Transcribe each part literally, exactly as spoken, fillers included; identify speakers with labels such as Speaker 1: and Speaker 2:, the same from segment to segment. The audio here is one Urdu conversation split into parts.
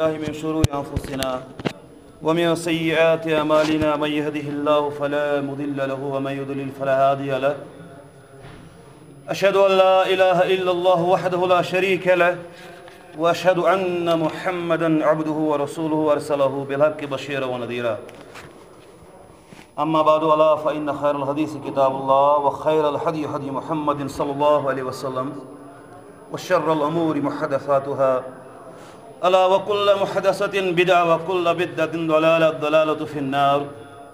Speaker 1: من شرور أنفسنا ومن سيئات أعمالنا من يهده الله فلا مضل له ومن يضلل فلا هادي له أشهد أن لا إله إلا الله وحده لا شريك له وأشهد أن محمدا عبده ورسوله أرسله بالحق بشيرا ونذيرا أما بعد ألا فإن خير الحديث كتاب الله وخير الهدي هدي محمد صلى الله عليه وسلم وشر الأمور محدثاتها ألا وكل محدثة بدعة وكل بدعة ضلالة ضلالة في النار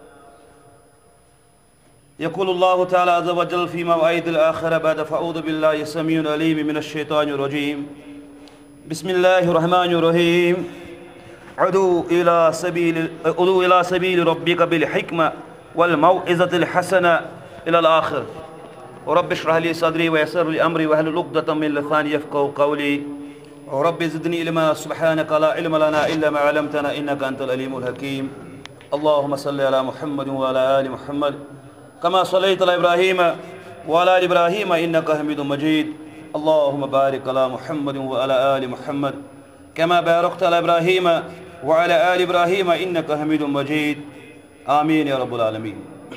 Speaker 1: يقول الله تعالى عز وجل في مواعيد الآخرة بعد فأعوذ بالله السميع العليم من الشيطان الرجيم بسم الله الرحمن الرحيم ادعو إلى سبيل ادعو إلى سبيل ربك بالحكمة والموعظة الحسنة إلى الآخر ورب اشرح لي صدري ويسر لي أمري واحلل عقدة من لساني يفقهوا قولي رب زدني علما سبحانك لا علم لنا إلا ما علمتنا إنك أنت العليم الحكيم اللهم صل على محمد وعلى آل محمد كما صليت على إبراهيم وعلى آل إبراهيم إنك حميد مجيد اللهم بارك على محمد وعلى آل محمد كما باركت على إبراهيم وعلى آل إبراهيم إنك حميد مجيد آمين يا رب العالمين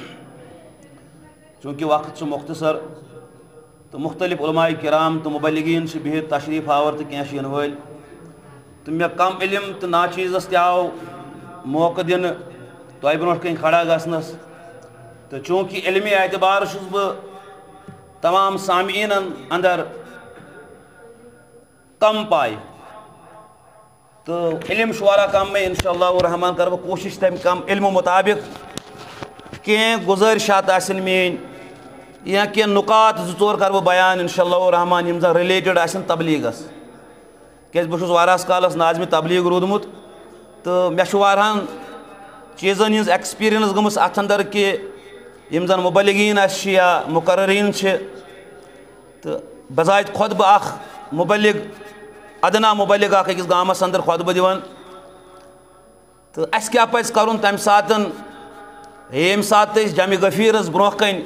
Speaker 1: چونکہ وقت سے مختصر تو مختلف علماء کرام تو مبلغین سے بہت تشریف آور تو کینٛہہ ین ول تو مے کم علم تو ناچیزس تہ آو موقع دن تہ برو کن کھڑا گھنس تو چونکہ علمی اعتبار چھس بہ تمام سامعین اندر کم پائے تو علم شوارا کم میں انشاءاللہ الرحمن کر بہ کوشش تم کم علم مطابق کینٛہہ گزارشات آسن مین یا کینٛہہ نکات زٕ ژور کر بہ بیان انشاءاللہ الرحمن یم زن رلیٹڈ آسن تبلیغس کیاز بہ چھس واریاہس کالس ناظمِ تبلیغ روٗدمُت تو مے چھُ واریاہن چیزن ہٕنٛز ایکسپیرینس گٔمٕژ اتھ اندر کہ یم زن مبلغین اسہِ چھِ یا مقررین چھِ تو بذات خود بہ اخ مبلغ ادنا مبلغ اخ أکِس گامس اندر خطبہ دِوان تو اَسہِ کیاہ پزِ کرُن تمہِ ساتہٕ ییٚمہِ ساتہٕ أسۍ جمع غفیرس برونٛہہ کَنۍ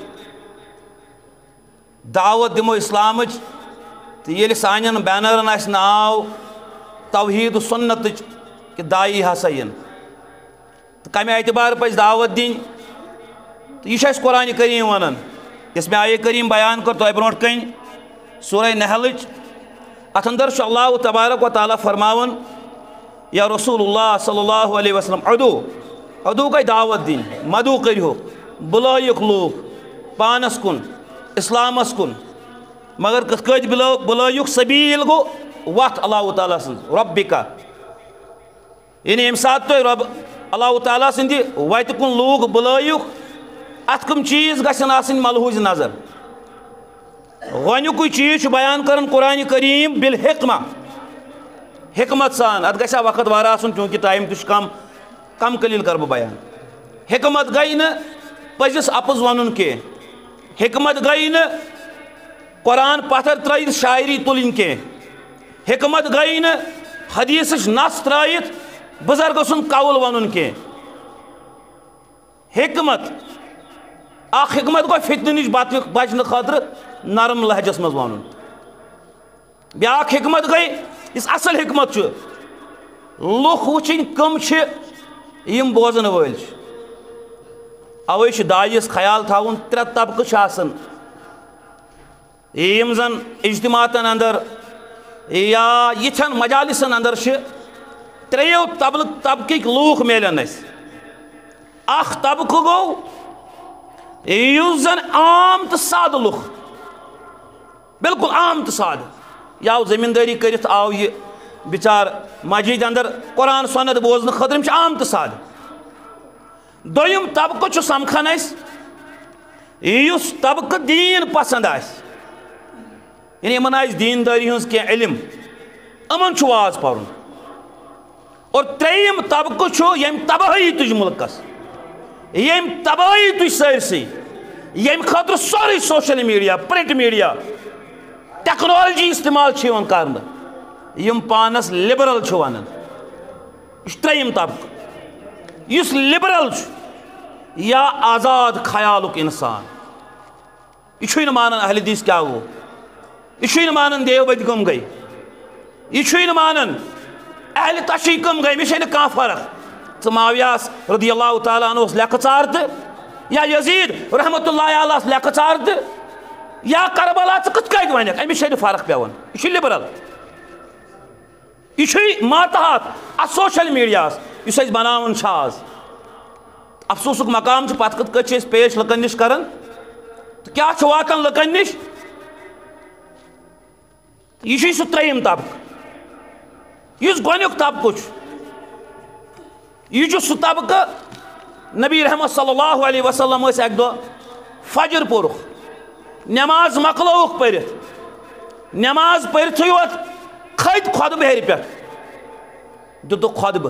Speaker 1: دعوت دِمو اسلامٕچ تہٕ ییٚلہِ سانٮ۪ن بینرن آسہِ ناو توحیٖد سُنتٕچ کہ داعی ہسا یِن تہٕ کمہِ اعتبار پزِ دعوت دِنۍ تہٕ یہِ چھُ اَسہِ قرآنِ کریم ونان یۄس مےٚ آیے کریم بیان کٔر تۄہہِ برونٛٹھ کَنۍ سورہ نحلٕچ اتھ اندر چھُ اللہ تبارک و تعالیٰ فرماوان یا رسول اللہ صلی اللہ علیہ وسلم ادو ادو گٔے دعوت دِنۍ مدعو کٔرِو بُلٲیِکھ لوٗکھ پانس کُن اسلامس کُن مگر کِتھ کٲٹھۍ بُلٲو بُلٲیِکھ سبیٖل گوٚو وتھ اللہ تعالیٰ سٕنٛز رۄبِکا یعنی ییٚمہِ ساتہٕ تُہۍ رۄب اللہ تعالیٰ سٕنٛدِ وتہِ کُن لوٗکھ بُلٲیِکھ اتھ کٕم چیٖز گژھن آسٕنۍ ملحوٗظ نظر گۄڈنیُکُے چیٖز چھُ بیان کران قرآنِ کریم بالحکمہ حکمت سان اتھ گژھِ ہا وقت واریاہ آسُن چوٗنٛکہِ ٹایم تہِ چھُ کم کم قلیٖل کرٕ بہٕ بیان حکمت گٔے نہٕ پٔزِس اپُز ونُن کینٛہہ حکمت گٔے نہٕ قرآن پتھر ترٲیِتھ شاعری تُلٕنۍ کینٛہہ حکمت گٔے نہٕ حدیٖثٕچ نس ترٲیِتھ بُزرگہٕ سُنٛد قول ونُن کینٛہہ حکمت اکھ حکمت گوٚو فتنہٕ نِش بچنہٕ خٲطرٕ نرم لہجس منٛز ونُن بیاکھ حکمت گٔے یُس اصل حکمت چھُ لُکھ وٕچھِنۍ کٕم چھِ یِم بوزن وٲلۍ چھِ اوے چھُ داعیَس خیال تھاوُن ترٛےٚ طبقہٕ چھِ آسان یِم زن اجتماعاتن اندر یا یِتھٮ۪ن مجالسن اندر چھِ ترٛیٚیو طبقہٕ طبقٕکۍ لوٗکھ میلن اَسہِ اکھ طبقہٕ گوٚو یُس زن عام تہٕ سادٕ لُکھ بالکل عام تہٕ سادٕ یہِ آو زٔمیٖندٲری کٔرِتھ آو یہِ بِچار مسجد اندر قرآن سنت بوزنہٕ خٲطرٕ یِم چھِ عام تہٕ سادٕ دوٚیِم طبقہٕ چھُ سمکھان اَسہِ یُس طبقہٕ دیٖن پسنٛد آسہِ یعنی یِمن آسہِ دیٖندٲری ہٕنٛز کینٛہہ علم یِمن چھُ واز پرُن اور ترٛیٚیِم طبقہٕ چھُ ییٚمہِ تبٲہی تُج مُلکس ییٚمہِ تبٲہی تُج سٲرسٕے ییٚمہِ خٲطرٕ سورُے social media print media technology استعمال چھِ یِوان کرنہٕ یِم پانس لِبرل چھِ ونان یہِ چھُ ترٛیٚیِم طبقہٕ یُس لِبرل چھُ یا آزاد خیالُک اِنسان یہِ چھُے نہٕ مانان اہلِ حدیث کیٛاہ گوٚو یہِ چھُے نہٕ مانان دیوبند کٕم گٔے یہِ چھُے نہٕ مانان اہل تشیع کم گئی مجھے کان فرق ث معاویہس رضی اللہ تعالیٰ عنہ لیکھ ژار تہ یا یزید رحمت اللہ علیہ لیکھ ژار تہ یا کربلا ژٕ کِتھ کٔنۍ وَنکھ أمِس چھےٚ نہٕ فرق پیوان یہِ چھُ لِبرل یہ چھُ ماتحت اتھ سوشل میڈیاہس یُس أسۍ بناوان چھِ آز افسوسُک مقام چھُ پتہٕ کِتھ کٔنۍ چھِ أسۍ پیش لُکن نِش کران تہٕ کیٛاہ چھُ واتان لُکن نِش یہ چھُ سُہ ترٛیٚیِم طبقہٕ یُس گۄڈنیُک طبقہٕ چھُ یہ چھُ سُہ طبقہٕ نبی رحمت صلی اللہ علیہ وسلم ٲسۍ اکہِ دۄہ فجر پوٚرُکھ نٮ۪ماز مۄکلٲوُکھ پٔرِتھ نٮ۪ماز پٔرِتھٕے یوت کھٔتۍ خۄدبہٕ ہیٚرِ پٮ۪ٹھ دِتُکھ خۄدبہٕ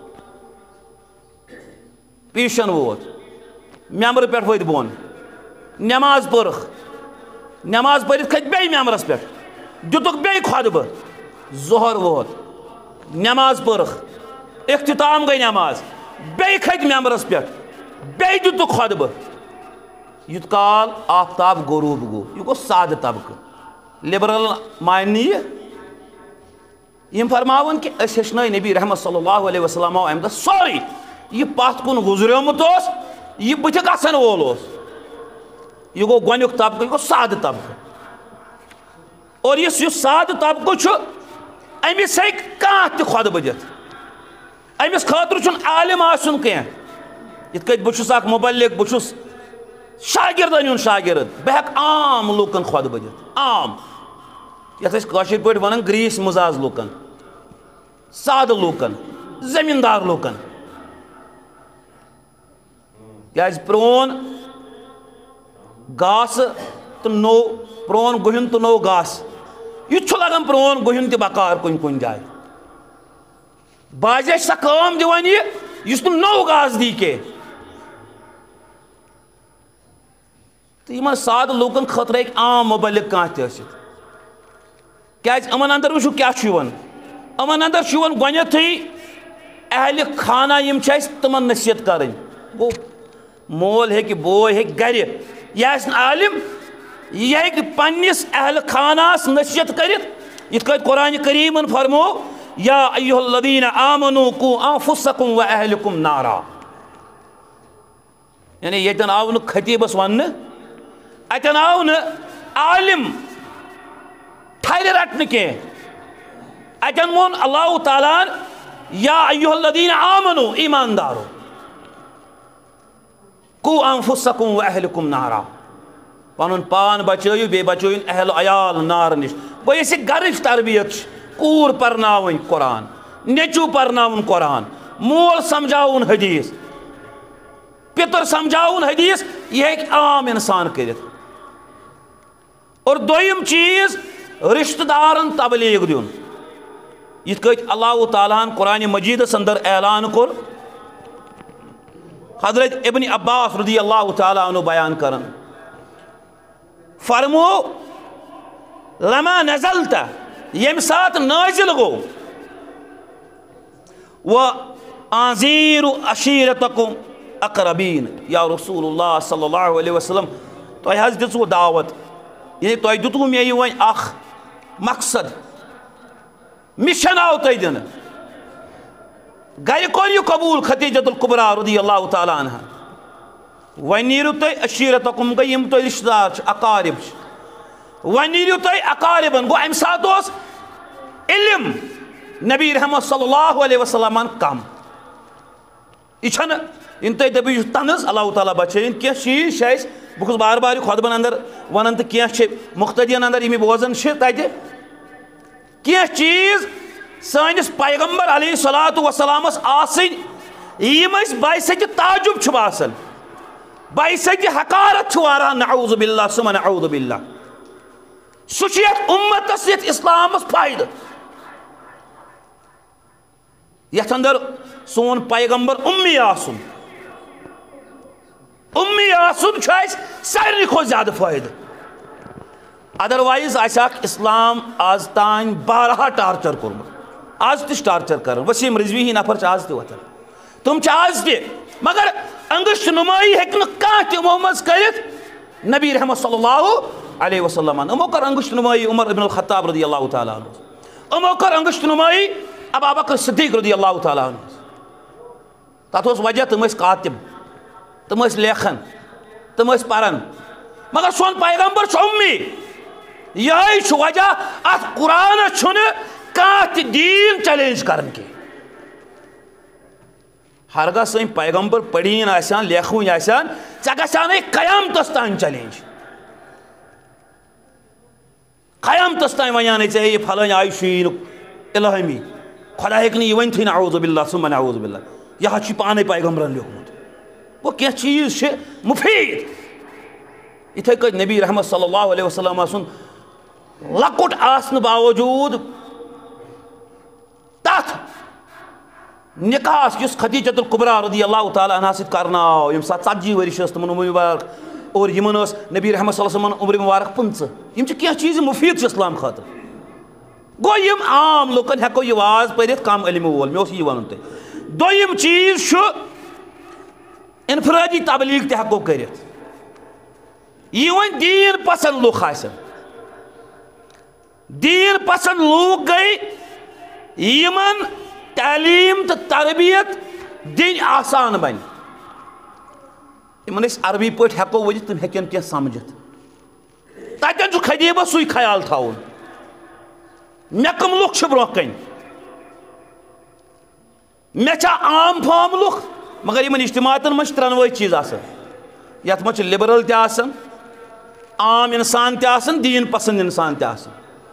Speaker 1: پیٖشن ووت مٮ۪مرٕ پٮ۪ٹھ ؤتھۍ بۄن نٮ۪ماز پٔرٕکھ نٮ۪ماز پٔرِتھ کھٔتۍ بیٚیہِ مٮ۪مرس پٮ۪ٹھ دِتُکھ بیٚیہِ خۄدبہٕ ظُہر ووت نٮ۪ماز پٔرٕکھ اختتام گٔے نٮ۪ماز بیٚیہِ کھٔتۍ مٮ۪مرس پٮ۪ٹھ بیٚیہِ دِتُکھ خۄدبہٕ یوٗت کال آفتاب غروٗب گوٚو یہِ گوٚو سادٕ طبقہٕ لِبرل مانہِ نہٕ یہِ یم فرماون کہ أسۍ ہیٚچھنٲے نبی رحمت صلی اللہ علیہ وسلم آو امہِ دۄہ سورُے یہِ پتھ کُن گُزریومُت اوس یہِ بٕتھِ گژھن وول اوس یہِ گوٚو گۄڈنیُک طبقہٕ یہِ گوٚو سادٕ طبقہٕ اور یُس یُس سادٕ طبقہٕ چھُ أمِس ہیٚکہِ کانٛہہ تہِ خۄدبہٕ دِتھ أمِس خٲطرٕ چھُنہٕ عالِم آسُن کینٛہہ یِتھ کٔنۍ بہٕ چھُس اکھ مُبلِغ بہٕ چھُس شاگردن ہُنٛد شاگرد بہٕ ہٮ۪کہٕ عام لُکن خۄدبہٕ دِتھ عام یتھ أسۍ کٲشِر پٲٹھۍ ونان گریٖس مزاج لُکن سادٕ لُکن زٔمیٖندار لُکن کیٛازِ پرٛون گاسہٕ تہٕ نوٚو پرٛون گُہیُن تہٕ نوٚو گاسہٕ یہِ تہِ چھُ لگان پرٛون گُہیُن تہِ بکار کُنہِ کُنہِ جایہِ بازے چھِ سۄ کٲم دِوان یہِ یُس نہٕ نوٚو گاسہٕ دی کینٛہہ تہٕ یِمن سادٕ لُکن خٲطرٕ ہیٚکہِ عام مُبلِغ کانٛہہ تہِ ٲسِتھ کیٛازِ یِمن انٛدر وٕچھِو کیٛاہ چھُ یِوان یِمن انٛدر چھُ یِوان گۄڈنٮ۪تھٕے اہلِ خانہ یِم چھِ اَسہِ تِمن نصیحت کرٕنۍ گوٚو مول ہیٚکہِ بوے ہیٚکہِ گرِ یہِ آسہِ نہٕ عالِم یہِ ہیٚکہِ پننِس اہلِ خانہس نصیحت کٔرِتھ یِتھ کٔنۍ قرآنہِ کریٖمن فرموو یا ایُّہا الذیٖنَ آمنوٗ قوٗ انفُسکُم واہلِکُم نارا یعنی ییٚتٮ۪ن آو نہٕ خطیٖبس وننہٕ اتٮ۪ن آو نہٕ عالِم ٹھرِ رٹنہٕ کینٛہہ اتٮ۪ن ووٚن اللہ تعالیٰ ہن یا ایُّہا الذیٖنَ آمنوٗ ایٖماندارو قوٗ انفُسکُم واہلِکُم نارا پنُن پان بچٲیِو بیٚیہِ بچٲیِن اہل عیال نارٕ نِش گوٚو یۄس یہِ گرٕچ تربیت چھِ کوٗر پرناوٕنۍ قرآن نیٚچوٗ پرناوُن قرآن مول سمجھاوُن حدیٖث پِتُر سمجھاوُن حدیٖث یہِ ہیٚکہِ عام انسان کٔرِتھ اور دوٚیِم چیٖز رشتہٕ دارن تبلیغ دیُن یِتھ کٔنۍ اللہ تعالیٰ ہن قرآنہِ مجیٖدس انٛدر اعلان کوٚر حضرت ابن عباس رضی اللہ تعالیٰ عنہ بیان کران فرمو لما نزلت ییٚمہِ ساتہٕ نٲزِل گوٚو وانذیروا عشیرتکم اقربین یا رسول اللہ صلی اللہ علیہ وسلم تۄہہِ حظ دِژوٕ دعوت یعنی تۄہہِ دیُتوٕ مےٚ یہِ وۄنۍ اکھ مقصد مِشن آو تۄہہِ دِنہٕ گرِ کوٚر یہِ قبوٗل خدیجۃ الکبرا رضی اللہ تعالیٰ عنہا وۄنۍ نیٖرِو تُہۍ عشیرتکم گٔے یِم تۄہہِ رشتہٕ دار چھِ اقارب چھِ وۄنۍ نیٖرِو تُہۍ اقاربن گوٚو امہِ ساتہٕ اوس علم نبی رحمت صلی اللہ علیہ وسلمن کم یہِ چھنہٕ یِنہٕ تُہۍ دٔپِو یہِ چھُ طنز اللہ تعالیٰ بچٲیِن کینٛہہ چیٖز چھِ اَسہِ بہٕ چھُس بار بار یہِ خۄطبن انٛدر ونان تہٕ کینٛہہ چھِ مُختدین انٛدر یِم یہِ بوزان چھِ تتہِ کینٛہہ چیٖز سٲنِس پیغمبر علیہ صلاتُ وسلامس آسٕنۍ یِم أسۍ باعثِ تعجُب چھِ باسان باعث حقارت چھُ واران نعوذ باللہ سُمہ نعوذ باللہ سُہ چھُ یتھ اُمتس یتھ اسلامس فٲیدٕ یتھ انٛدر سون پیغمبر اُمی آسُن اُمی آسُن چھُ اسہِ سارنٕے کھۄتہٕ زیادٕ فٲیدٕ ادروایز آسہِ اکھ اسلام آز تانۍ بارہا ٹارچر کوٚرمُت آز تہِ چھُ ٹارچر کران وسیٖم رضوی ہِنٛدۍ نفر چھِ آز تہِ وۄتھان تِم چھِ آز تہِ مگر انگشت نمٲیی ہیٚکہِ نہٕ کانٛہہ تہِ یِمو منٛز کٔرِتھ نبی رحمت صلی اللہ علیہ وسلمن یِمو کٔر انگشت نمٲیی عمر ابن الخطاب رضی اللہ تعالیٰ عنہ یِمو کٔر انگشت نمٲیی ابا بکر صدیق رضی اللہ تعالیٰ عنہ تَتھ اوس وجہ تِم ٲسۍ کاتِب تِم ٲسۍ لیکھان تِم ٲسۍ پران مگر سون پیغمبر چھُ اُمی یہے چھُ وجہ اتھ قرآنس چھُنہٕ کانٛہہ تہِ دیٖن چیلینج کران کینٛہہ ہرگاہ سٲنۍ پیغمبر پڑھیٖن آسان لیکھوٕنۍ آسان ژےٚ گژھانٕے قیامتس تانۍ چیلینج قیامتس تانۍ ونیانے ژےٚ ہے یہِ پھلٲنۍ آیہِ چھُ یِنُک الہٲمی خۄدا ہیٚکہِ نہٕ یہِ ؤنتھٕے نعوذ باللہ ثم نعوذ باللہ یہِ حظ چھُ پانے پیغمبرن لیوکھمُت گوٚو کینٛہہ چیٖز چھِ مُفیٖد یِتھے کٔنۍ نبی رحمت صلی اللہ علیہ وسلم سُنٛد لۄکُٹ آسنہٕ باوجوٗد تتھ نکاحس یُس خدیجۃ الکبریٰ رضی اللہ تعالیٰ عنہا سۭتۍ کرناو ییٚمہِ ساتہٕ ژتجی ؤرِش ٲس تِمن عمر مبارک اور یِمن ٲس نبی رحمت صلی اللہ علیہ وسلم عمر مبارک پٕنٛژٕ یِم چھِ کینٛہہ چیٖز مُفیٖد چھِ اسلام خٲطرٕ گوٚو یِم عام لُکن ہٮ۪کو یہِ واز پٔرِتھ کم علمہِ وول مےٚ اوس یی ونُن تۄہہِ دوٚیِم چیٖز چھُ انفرٲدی تبلیغ تہِ ہٮ۪کو کٔرِتھ یہِ وۄنۍ دیٖن پسنٛد لُکھ آسن دیٖن پسنٛد لوٗکھ گٔے یِمن تعلیٖم تہٕ تربیت دِنۍ آسان بنہِ یِمن أسۍ عربی پٲٹھۍ ہٮ۪کو ؤنِتھ تِم ہٮ۪کن کینٛہہ سمجھِتھ تتٮ۪ن چھُ خطیبس سُے خیال تھاوُن مےٚ کٕم لُکھ چھِ برونٛہہ کَنہِ مےٚ چھا عام فام لُکھ مگر یِمن اجتماعاتن منٛز چھِ ترٛنوَے چیٖز آسان یتھ منٛز چھِ لِبرل تہِ آسان عام انسان تہِ آسان دیٖن پسنٛد انسان تہِ آسان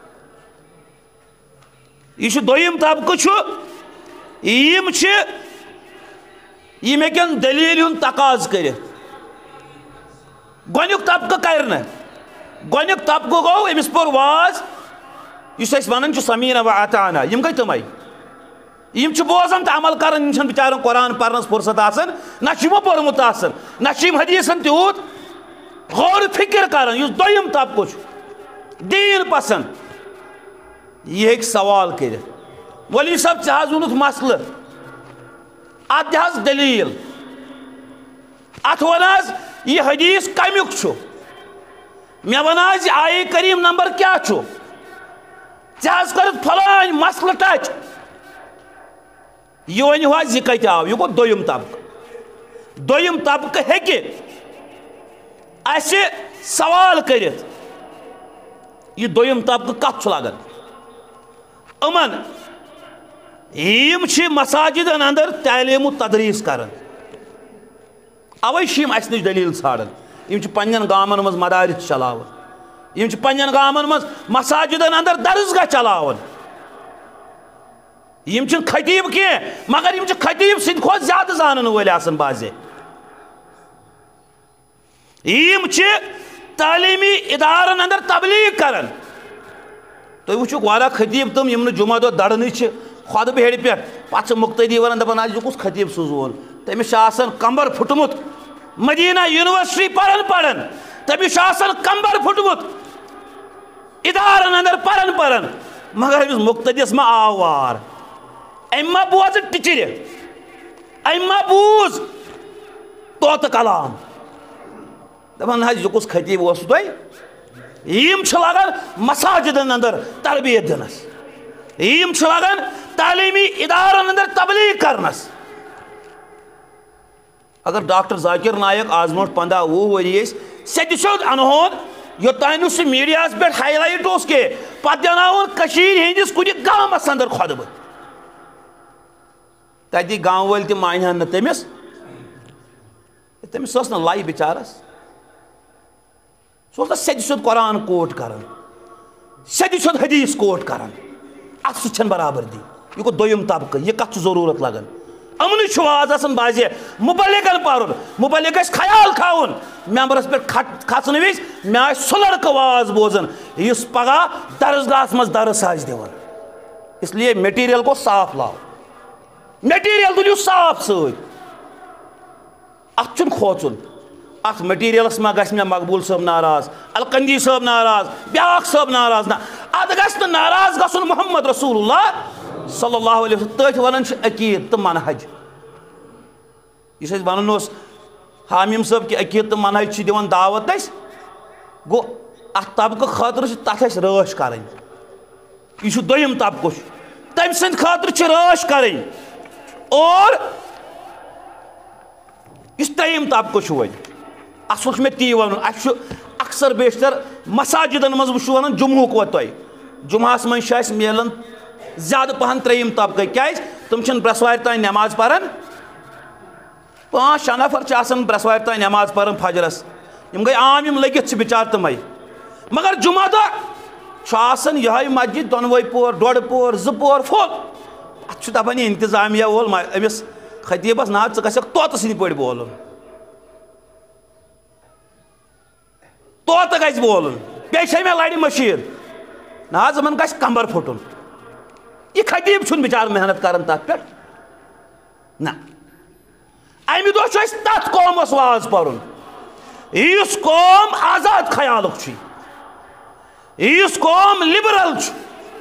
Speaker 1: یہِ چھُ دوٚیِم طبقہٕ چھُ یِم چھِ یِم ہیٚکن دلیٖل ہُنٛد تقاضہٕ کٔرِتھ گۄڈنیُک طبقہٕ کرِ نہٕ گۄڈنیُک طبقہٕ گوٚو أمِس پوٚر واز یُس أسۍ ونان چھُ سمیٖنا و اطعنا یِم گٔے تِمے یِم چھِ بوزان تہٕ عمل کران یِم چھنہٕ بِچارن قرآن پرنس فرصت آسان نہ چھُ یِمو پوٚرمُت آسان نہ چھِ یِم حدیٖثن تیوٗت غور فِکر کران یُس دوٚیِم طبقہٕ چھُ دیٖن پسنٛد یہِ ہیٚکہِ سوال کٔرِتھ ولی صٲب ژےٚ حظ ووٚنُتھ مسلہٕ اتھ دِ حظ دلیٖل اتھ وَن حظ یہِ حدیٖث کمیُک چھُ مےٚ وَن حظ یہِ آیے کریٖم نمبر کیٛاہ چھُ ژےٚ حظ کٔرٕتھ فلٲنۍ مسلہٕ ٹچ یہِ ؤنِو حظ یہِ کتہِ آو یہِ گوٚو دوٚیِم طبقہٕ دوٚیِم طبقہٕ ہیٚکہِ اَسہِ سوال کٔرِتھ یہِ دوٚیِم طبقہٕ کتھ چھُ لگان یِمن یِم چھِ مساجدن اندر تعلیٖم و تدریٖس کران اوے چھِ یِم اَسہِ نِش دلیٖل ژھانڈان یِم چھِ پننٮ۪ن گامن منٛز مدارس چلاوان یِم چھِ پننٮ۪ن گامن منٛز مساجدن اندر درسگاہ چلاوان یِم چھِنہٕ خطیٖب کینٛہہ مگر یِم چھِ خطیٖب سٕنٛدِ کھۄتہٕ زیادٕ زانن وٲلۍ آسان بعضے یِم چھِ تعلیٖمی ادارن اندر تبلیٖغ کران تُہۍ وٕچھِو واریاہ خطیٖب تِم یِم نہٕ جمعہ دۄہ درنٕے چھِ خۄدٕ بِہِڑِ پٮ۪ٹھ پتہٕ چھِ مُقتدی ونان دپان حظ یہِ کُس خطیٖب سوٗزوُن تٔمِس چھُ آسان کمبر پھُٹمُت مدیٖنہ یونیورسٹی پران پران تٔمِس چھُ آسان کمبر پھُٹمُت ادارن اندر پران پران مگر أمِس مُقتدِیس ما آو وار أمۍ ما بوزٕ ٹِچرِ أمۍ ما بوٗز طوطہٕ کلام دپان حظ یہِ کُس خطیٖب اوسوٕ تۄہہِ یِم چھِ لگان مساجدن اندر تربیت دِنس یِم چھِ لگان تعلیٖمی ادارن اندر تبلیٖغ کرنس اگر ڈاکٹر ذاکر نایک آز برونٛٹھ پنداہ وُہ ؤری ٲسۍ سیٚدِ سیوٚد انہون یوٚتانۍ نہٕ سُہ میٖڈیاہس پٮ۪ٹھ ہاے لایٹ اوس کینٛہہ پتہٕ دیناوُن کٔشیٖرِ ہِنٛدِس کُنہِ گامس اندر خۄطبہٕ تتہِ گامہٕ وٲلۍ تہِ مانہِ ہن نہٕ تٔمِس تٔمِس ٲس نہٕ لَے بِچارس سُہ اوس نہٕ سیٚدِ سیوٚد قرآن کوٹ کران سیٚدِ سیوٚد حدیٖث کوٹ کران اتھ سۭتۍ چھنہٕ برابردی یہِ گوٚو دوٚیِم طبقہٕ یہِ کتھ چھُ ضروٗرت لگان یِمنٕے چھُ واز آسان بعضے مُبلِغن پرُن مُبلِغ گژھِ خیال تھاوُن ممبرس پٮ۪ٹھ کھسنہٕ وِزِ مےٚ آسہِ سُہ لڑکہٕ واز بوزان یُس پگاہ درسگاہس منٛز درس آسہِ دِوان اس لیے میٹیٖریل گوٚو صاف لاو میٹیٖریل تُلِو صاف سۭتۍ اتھ چھُنہٕ کھوژُن اتھ میٹیٖریلس ما گژھِ مےٚ مقبوٗل صٲب ناراض القندی صٲب ناراض بیٛاکھ صٲب ناراض نہ اتھ گژھِ نہٕ ناراض گژھُن محمد رسول اللہ صلی اللہ علیہ وسلم تٔتھۍ ونان چھِ عقیٖد تہٕ منہج یُس اَسہِ ونان اوس حامِم صٲب کہِ عقیٖد تہٕ منہج چھِ دِوان دعوت اَسہِ گوٚو اتھ طبقہٕ خٲطرٕ چھِ تتھ اَسہِ رٲچھ کرٕنۍ یہِ چھُ دوٚیِم طبقہٕ چھُ تم سند خاطر چھ راش کریں اور اس تریم طبقہ چھ اصل میں تی ون اس اکثر بیشتر مساجدن مز ون جمعہ کو تہ جمعہس من ملان زیادہ پہن تریم طبقہ کیاز تم چھ برسوار تین نماز پران پانچ شےٚ نفر چھ آسان برسوار تین نماز پران فجرس یم گئی عام یم لگت چھ بچار تمے مگر جمعہ دہ چھ آسان یہ مسجد دونوے پور ڈوڑ پور زٕ پور پھول اتھ دپان یہ انتظامیہ وول امس خطیبس نا ژٕ گژھکھ طوطہٕ سٕنٛدۍ پٲٹھۍ بولُن طوطہٕ گژھِ بولُن بیٚیہِ چھے مےٚ لڑِ مشیٖر نا حظ یِمن گژھِ کمبر پھُٹُن یہ خطیب چھُنہٕ بِچار محنت کران تتھ پٮ۪ٹھ نہ امہِ دۄہ چھُ اَسہِ تتھ قومس واز پرُن یُس قوم آزاد خیالُک چھُ یُس قوم لِبرل چھُ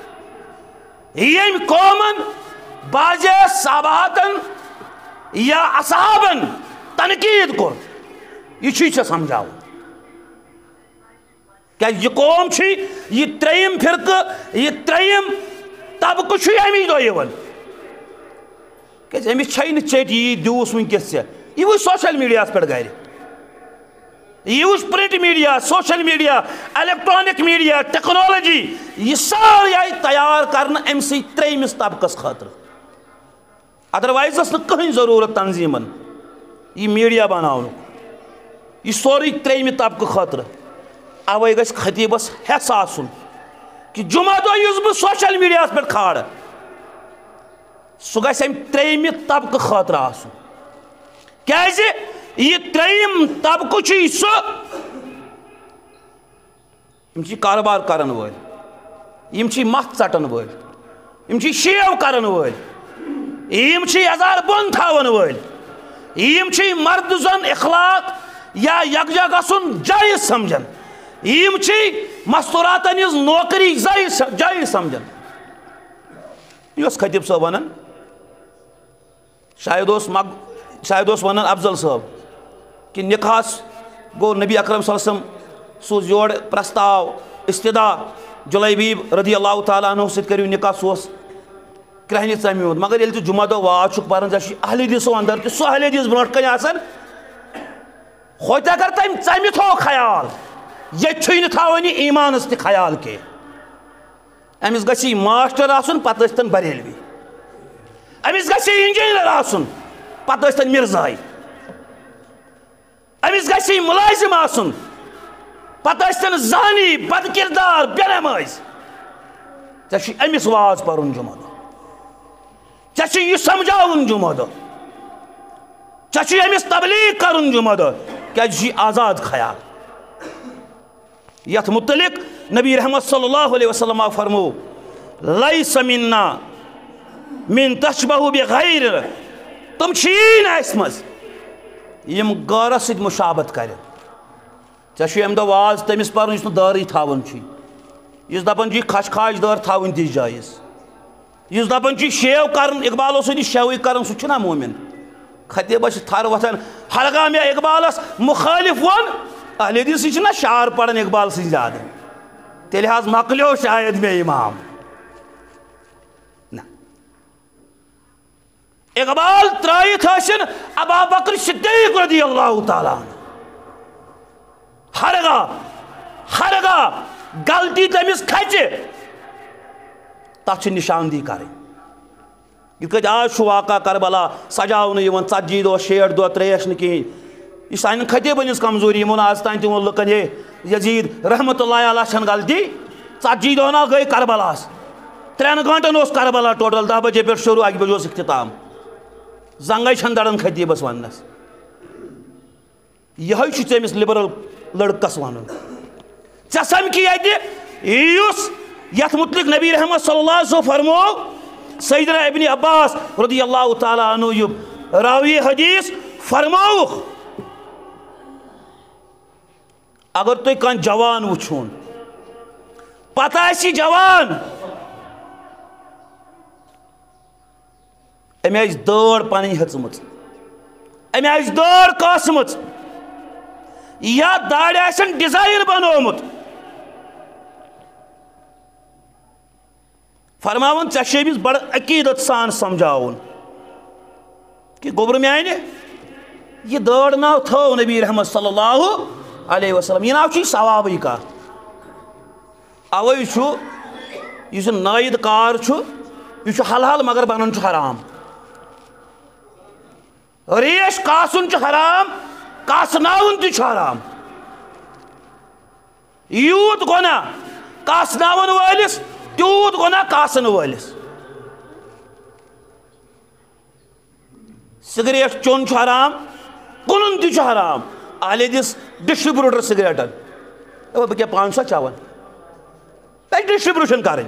Speaker 1: ییٚمۍ قومن بعضے صحاباتن یا اصحابن تنقید کور یہ چھُے ژےٚ سمجھاوُن کیازِ یہ قوم چھُ یہ ترٛیٚیِم فرقہٕ یہ ترٛیٚیِم طبقہٕ چھُ امی دۄہ یِوان کیازِ أمِس چھے نہٕ ژیٚٹۍ یی دیوٗس وٕنکیٚس ژےٚ یہِ وٕچھ سوشل میٖڈیاہس پٮ۪ٹھ گرِ یہ وٕچھ print media social media electronic media technology یہ سارے آئی تیار کرنہٕ امہِ سۭتۍ ترٛیٚیمِس طبقس خٲطرٕ ادروائز ٲس نہٕ کٕہٕنۍ ضروٗرت تنظیٖمن یہ میڈیا بناونُک یہ سورُے ترٛیٚیمہِ طبقہٕ خٲطرٕ اوے گژھِ خطیبس ہٮ۪س آسُن کہ جمعہ دۄہ یُس بہٕ سوشل میڈیاہس پٮ۪ٹھ کھالہٕ سُہ گژھِ امہِ ترٛیٚیمہِ طبقہٕ خٲطرٕ آسُن کیازِ یہ ترٛیٚیِم طبقہٕ چھُے سُہ یِم چھِ کاربار کرن وٲلۍ یِم چھِ متھ ژٹن وٲلۍ یِم چھِ شیو کرن وٲلۍ یِم چھِ یزار بۄن تھاون وٲلۍ یِم چھِ مرد زن اخلاق یا یکجا گژھُن جایز سمجھن یِم چھِ مستوراتن ہٕنٛز نوکری جایز سمجھن یہِ اوس خطیب صٲب ونان شاید اوس مگ شاید اوس ونان افضل صٲب کہ نکاحس گو نبی اکرم صلی اللہ علیہ وسلم سوز یور پرستاو استدا جلیبیب رضی اللہ تعالیٰ عنہ سۭتۍ کٔرِو نکاح سُہ اوس کرٛہنہِ ژمیومُت مگر ییٚلہِ ژٕ جمعہ دۄہ واز چھُکھ پران ژےٚ چھُے اہل حدیثو اندر تہِ سُہ اہل حدیث برونٛٹھ کَنہِ آسان ہوتہِ اگر تٔمۍ ژمہِ تھوٚو خیال ییٚتہِ چھُے نہٕ تھاوان یہِ ایٖمانس تہِ خیال کینٛہہ أمِس گژھِ یہِ ماسٹر آسُن پتہٕ ٲسۍتن بریلوی أمِس گژھِ یہِ انجیٖنر آسُن پتہٕ ٲسۍتن مِرزایی أمِس گژھِ یہِ مُلٲزِم آسُن پتہٕ ٲسۍتن زانی بد کردار بے نمٲزۍ ژےٚ چھُے أمِس واز پرُن جمعہ دۄہ ژےٚ چھُے یہِ سمجھاوُن جمعہ دۄہ ژےٚ چھُے أمِس تبلیغ کرُن جمعہ دۄہ کیازِ یہِ چھُے آزاد خیال یتھ متعلق نبی رحمت صلی اللہ علیہ وسلم آو فرمو لیس منا من تشبہ بغیر تم چھیی نہٕ اَسہِ منٛز یِم غٲرس سۭتۍ مشابت کرن ژےٚ چھُے امہِ دۄہ واز تٔمِس پرُن یُس نہٕ دٲرٕے تھاوان چھُے یُس دپان چھُے کھش کھاج دٲر تھاوٕنۍ تہِ جٲیز یُس دپان چھُے شیو کرُن اقبال اوس یہِ شیوٕے کرُن سُہ چھُنہ مومن خطیبس چھِ تھر وۄتھان ہرگاہ مےٚ اقبالس مُخٲلف ووٚن اہل حدیثٕے چھِنہ شعر پران اقبال سٕنٛدۍ زیادٕ تیٚلہِ حظ مۄکلیو شاید مےٚ امام نہ اقبال ترٲیِتھ ٲسِن ابا بکر صدیق رضی اللہ تعالیٰ عنہ ہرگاہ ہرگاہ غلطی تٔمِس کھژِ تتھ چھِ نشاندی کرٕنۍ یِتھ کٲٹھۍ آز چھُ واقعہ کربلا سجاونہٕ یِوان ژتجی دۄہ شیٹھ دۄہ ترٛیش نہٕ کِہیٖنۍ یہ سانٮ۪ن خطیبن ہٕنٛز کمزوری یِمن آز تام تہِ ووٚن لُکن ہے یزیٖد رحمتہ اللہ علیہ چھنہٕ غلطی ژتجی دۄہ نا گٔے کربلاہس ترٛٮ۪ن گٲنٛٹن اوس کربلا ٹوٹل دہ بجے پٮ۪ٹھ شروع اکہِ بجے اوس اختتام زنگے چھنہٕ دڑان خطیبس وننس یِہوے چھُ ژےٚ أمِس لِبرل لڑکس ونُن ژےٚ سمکھی اتہِ یُس یتھ متعلق نبی رحمت صلی اللہ علیہ وسلم فرمو سیدنا ابن عباس رضی اللہ تعالیٰ عنہ یہِ راوی حدیث فرمووُکھ اگر تُہۍ کانٛہہ جوان وٕچھون پتہٕ آسہِ یہِ جوان أمۍ آسہِ دٲڑ پنٕنۍ ہیٚژمٕژ أمۍ آسہِ دٲڑ کاسمٕژ یا داڑِ آسن ڈِزاین بنومُت فرماون ژےٚ بڑ عقیدت سان سمجھاون کہ گوبر میانہ یہ دٲڑ ناو تھو نبی رحمت صلی اللہ علیہ وسلم یہ ناو چھ ثوابی کتھ اوے چھ یہ نائد کار چھ یہ چھ حلال مگر بنن چھ حرام ریش کاسن چھ حرام کاسناون تہ چھ حرام یوت گناہ کاسناون وٲلِس تیوت گناہ کاسن وٲلِس سگریٹ چون چھ حرام کُنُن تہ چھ حرام اہلِ دِس ڈسٹربیوٹر سگریٹن بہٕ کیٛاہ پانہٕ چھُسا چٮ۪وان تتہِ ڈسٹربیوشن کرٕنۍ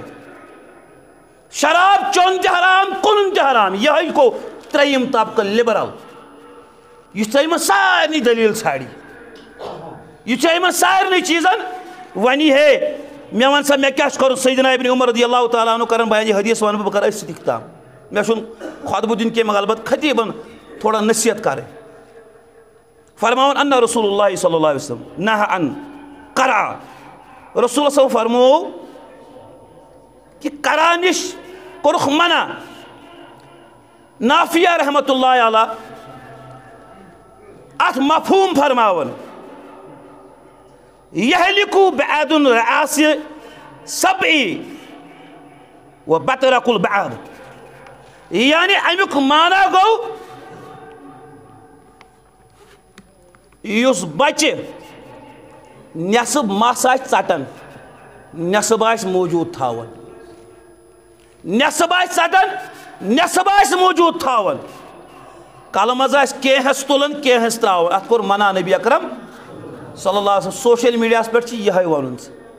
Speaker 1: شراب چون تہ حرام کُنُن تہ حرام یہے گوٚو ترٛیٚیِم طبقہٕ لِبرل یہِ ژےٚ یِمن سارنٕے دلیٖل ژھانڈِ یہ ژےٚ یِمن سارنٕے چیٖزن ونی ہے مےٚ ون سا مےٚ کیٛاہ چھُ کرُن سیدنا ابن عمر رضی اللہ تعالیٰ عنہ کرن بیان یہ حدیث ونہٕ بہٕ بہٕ کرٕ أتھۍ سۭتۍ اختتام مےٚ چھُنہٕ خۄطبہٕ دیُن کینٛہہ مگر البتہ خطیبن تھوڑا نصیحت کرٕنۍ فرماون ان رسول اللہ صلی اللہ علیہ وسلم نہى عن قرع رسول صلی فرمو کہ قرع نش کوٚرُکھ منع نافیہ رحمت اللہ علیہ ات مفہوم فرماون یہلکو بعد الرعاس سبعی و بطرق البعد یعنی امیک معنی گو یس بچہ نصب مس آس ژٹن نصب آس موجود تھاون نصب آس ژٹن نصب آس موجود تھاون کلہ مز آس کینہس تلن کینہس تراون ات کور منع نبی اکرم صلی اللہ علیہ وسلم سوشل میڈیا پہ یہ ون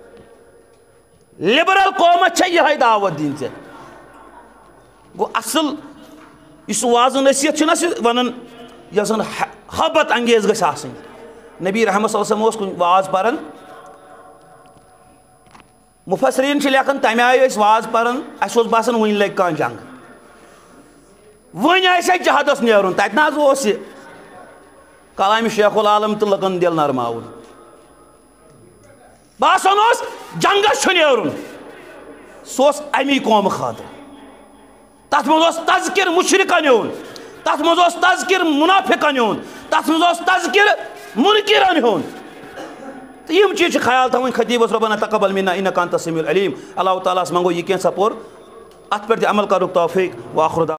Speaker 1: لبرل قومت یہ دعوت دین ژے گو اصل اس واضح نصیحت نا ونان یہ زن حبت انگیز گژھِ آسٕنۍ نبی رحمت صلی اللہ علیہ وسلم اوس کُنہِ واز پران مفسرین چھِ لیکھان تمہِ آیہِ ٲسۍ واز پران اَسہِ اوس باسان وٕنہِ لگہِ کانٛہہ جنگ وٕنہِ آسہِ اَسہِ جہادس نیرُن تتہِ نہ حظ اوس یہِ کلامِ شیخ العالم تہٕ لُکن دل نرماوُن باسان اوس جنگس چھُ نیرُن سُہ اوس امی قومہٕ خٲطرٕ تتھ منٛز اوس تذکر مشرکن ہُنٛد تتھ منٛز اوس تذکر منافقن ہُنٛد تتھ منٛز اوس تذکر منکرن ہُنٛد تہٕ یِم چیٖز چھِ خیال تھاوٕنۍ خطیبس ربنا تقبل منا انک انت السمیع العلیم اللہ تعالیٰ ہس منگو یہِ کینٛژھا پوٚر اتھ پٮ۪ٹھ تہِ عمل کرنُک توفیق وآخر دعوانا